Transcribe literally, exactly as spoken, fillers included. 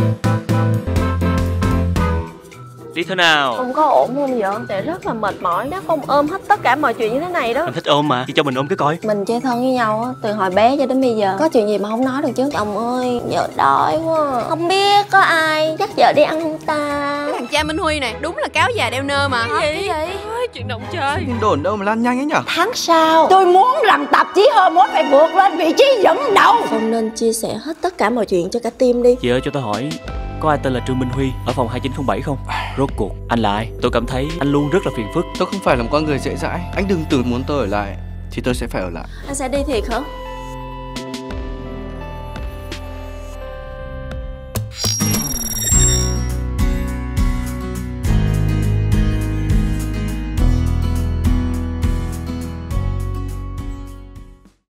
Đi thế nào? Không có ổn không vậy? Sẽ rất là mệt mỏi đó, không ôm hết tất cả mọi chuyện như thế này đó. Anh thích ôm mà, thì cho mình ôm cái coi. Mình chơi thân với nhau á, từ hồi bé cho đến bây giờ. Có chuyện gì mà không nói được chứ? Chồng ơi, vợ đói quá. Không biết có ai dắt vợ đi ăn không ta? Cái thằng cha Minh Huy này đúng là cáo già đeo nơ mà. Cái gì vậy? Ôi, chuyện động chơi. Tin đồn đâu mà lan nhanh ấy nhở? Tháng sau tôi muốn rằng tạp chí Hormone phải vượt lên vị trí dẫn đầu. Không nên chia sẻ hết tất cả mọi chuyện cho cả team đi. Chị ơi cho tôi hỏi, có ai tên là Trương Minh Huy ở phòng hai chín không bảy không? Rốt cuộc anh là ai? Tôi cảm thấy anh luôn rất là phiền phức. Tôi không phải là một con người dễ dãi. Anh đừng tưởng muốn tôi ở lại thì tôi sẽ phải ở lại. Anh sẽ đi thiệt hả?